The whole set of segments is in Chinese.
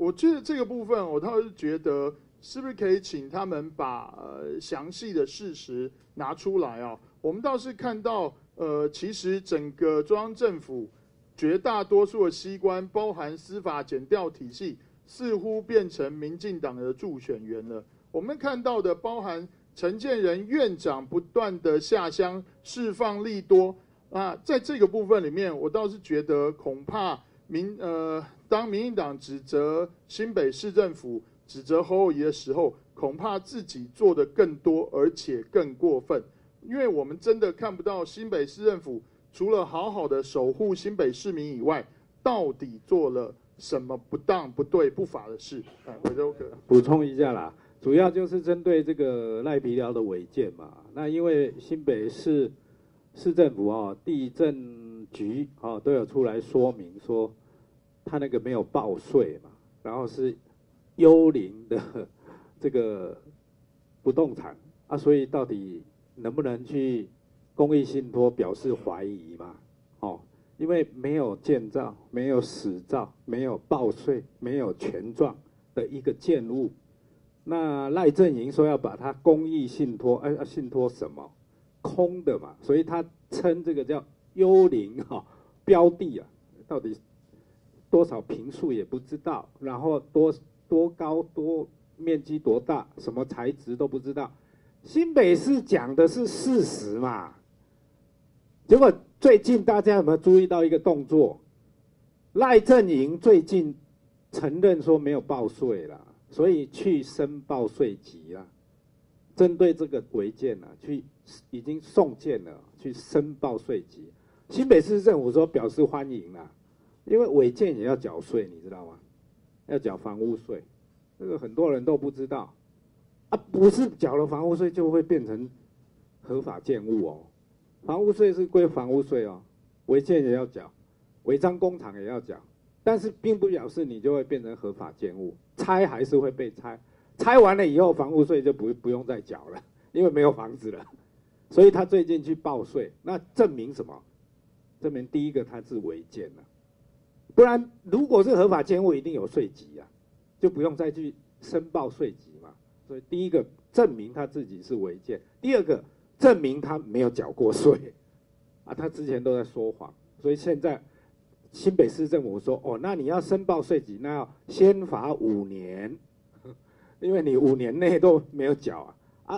我觉得这个部分，我倒是觉得是不是可以请他们把详细的事实拿出来啊？我们倒是看到，其实整个中央政府绝大多数的机关，包含司法检调体系，似乎变成民进党的助选员了。我们看到的，包含陈建仁院长不断的下乡释放利多啊，在这个部分里面，我倒是觉得恐怕当民进党指责新北市政府、指责侯友宜的时候，恐怕自己做的更多，而且更过分。因为我们真的看不到新北市政府除了好好的守护新北市民以外，到底做了什么不当、不对、不法的事？我就补充一下啦，主要就是针对这个赖皮寮的违建嘛。那因为新北市政府地震局都有出来说明说，他那个没有报税嘛，然后是幽灵的这个不动产啊，所以到底能不能去公益信托表示怀疑嘛？因为没有建造、没有使照、没有报税、没有权状的一个建物，那赖阵营说要把它公益信托，信托什么？空的嘛，所以他称这个叫幽灵标的啊，到底多少坪数也不知道，然后多高、多面积多大，什么材质都不知道。新北市讲的是事实嘛，结果最近大家有没有注意到一个动作？赖阵营最近承认说没有报税了，所以去申报税籍了。针对这个违建已经送件了，去申报税籍。新北市政府说表示欢迎啦，因为违建也要缴税，你知道吗？要缴房屋税，这个很多人都不知道。不是缴了房屋税就会变成合法建物哦。房屋税是归房屋税哦，违建也要缴，违章工厂也要缴，但是并不表示你就会变成合法建物，拆还是会被拆，拆完了以后房屋税就不用再缴了，因为没有房子了。所以他最近去报税，那证明什么？证明第一个他是违建了，不然如果是合法建物，一定有税籍啊，就不用再去申报税籍嘛。所以第一个证明他自己是违建，第二个证明他没有缴过税啊，他之前都在说谎，所以现在新北市政府说，那你要申报税籍，那要先罚5年，因为你5年内都没有缴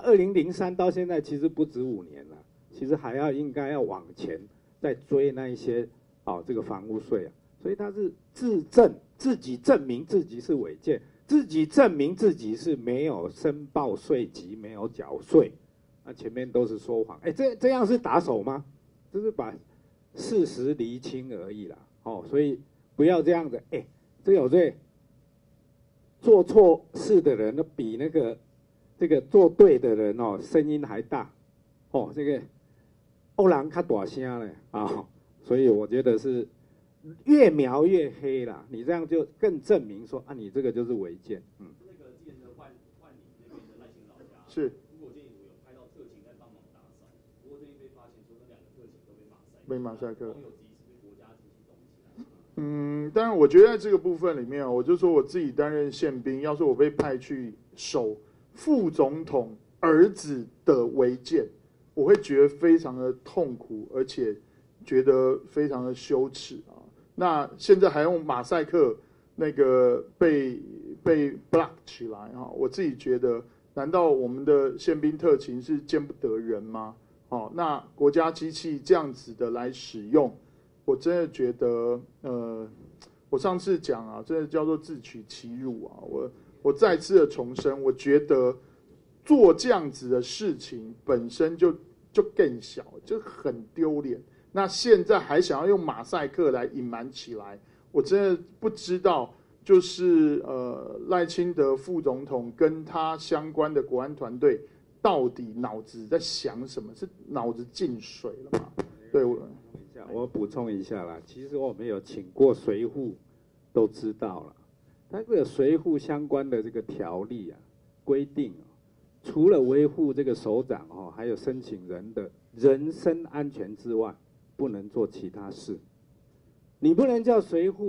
2003到现在其实不止5年了，其实应该要往前再追那一些这个房屋税啊，所以他是自己证明自己是违建。自己证明自己是没有申报税籍，没有缴税，那前面都是说谎。这样是打手吗？就是把事实厘清而已啦。所以不要这样子。有做错事的人比这个做对的人声音还大。这个欧人较大声嘞所以我觉得是。越描越黑啦，你这样就更证明说你这个就是违建。 那个之前的万里那边的赖清老家， 是。 如果建议我有拍到特勤在帮忙打扫，不过最近被发现说那2个特勤都被马赛克。网友质疑是不是国家机器动起来？ 当然，我觉得在这个部分里面我就说我自己担任宪兵，要是我被派去守副总统儿子的违建，我会觉得非常的痛苦，而且觉得非常的羞耻那现在还用马赛克那个被 block 起来我自己觉得，难道我们的宪兵特勤是见不得人吗？那国家机器这样子的来使用，我真的觉得我上次讲真的叫做自取其辱我再次的重申，我觉得做这样子的事情本身就更小，就很丢脸。那现在还想要用马赛克来隐瞒起来，我真的不知道，就是赖清德副总统跟他相关的国安团队到底脑子在想什么？是脑子进水了吗？对， 我补充一下啦，其实我们有请过随扈，都知道了，那个随扈相关的这个条例规定除了维护这个首长还有申请人的人身安全之外，不能做其他事。你不能叫随扈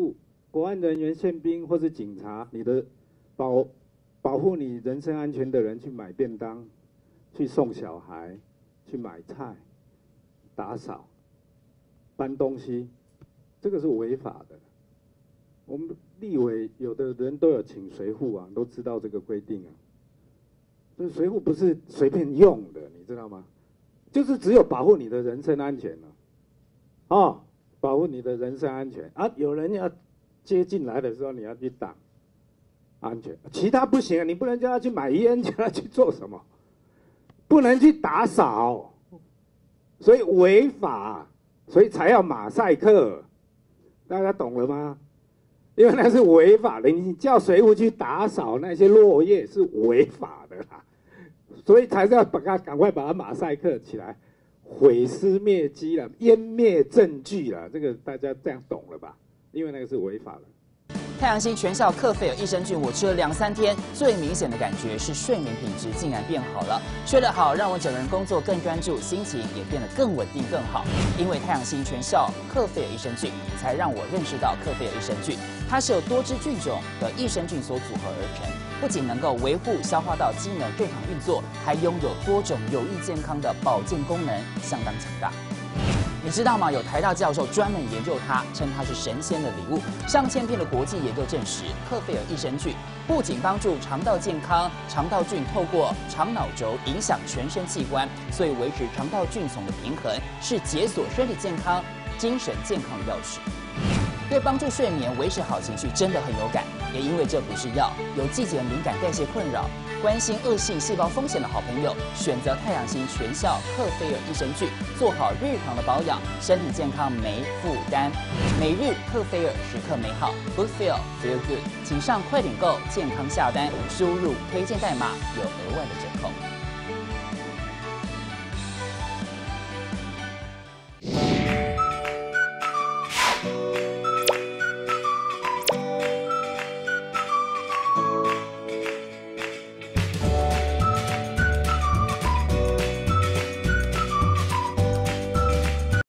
国安人员、宪兵或是警察，你的保护你人身安全的人去买便当、去送小孩、去买菜、打扫、搬东西，这个是违法的。我们立委有的人都有请随扈啊，都知道这个规定啊。所以随扈不是随便用的，你知道吗？就是只有保护你的人身安全了，哦，保护你的人身安全啊！有人要接进来的时候，你要去挡安全，其他不行啊！你不能叫他去买烟，叫他去做什么？不能去打扫，所以违法，所以才要马赛克，大家懂了吗？因为那是违法的，你叫随扈去打扫那些落叶是违法的啦，所以才是要赶快把它马赛克起来，毁尸灭迹了，湮灭证据了，这个大家这样懂了吧？因为那个是违法的。 太阳星全效克菲尔益生菌，我吃了2、3天，最明显的感觉是睡眠品质竟然变好了。睡得好，让我整个人工作更专注，心情也变得更稳定、更好。因为太阳星全效克菲尔益生菌，才让我认识到克菲尔益生菌，它是由多支菌种的益生菌所组合而成，不仅能够维护消化道机能正常运作，还拥有多种有益健康的保健功能，相当强大。你知道吗？有台大教授专门研究它，称它是神仙的礼物。上千篇的国际研究证实，克菲尔益生菌不仅帮助肠道健康，肠道菌透过肠脑轴影响全身器官，所以维持肠道菌丛的平衡是解锁身体健康、精神健康的钥匙。对帮助睡眠、维持好情绪真的很有感。也因为这不是药，有季节敏感、代谢困扰、关心恶性细胞风险的好朋友，选择太阳星全效克菲尔益生菌，做好日常的保养，身体健康没负担。每日克菲尔，时刻美好 ，Good Feel Feel Good，请上快点购健康下单，输入推荐代码有额外的折扣。